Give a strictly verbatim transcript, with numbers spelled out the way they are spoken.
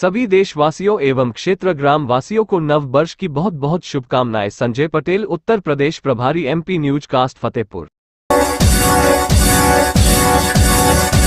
सभी देशवासियों एवं क्षेत्र ग्राम वासियों को नव वर्ष की बहुत बहुत शुभकामनाएं। संजय पटेल, उत्तर प्रदेश प्रभारी, एमपी न्यूज कास्ट, फतेहपुर।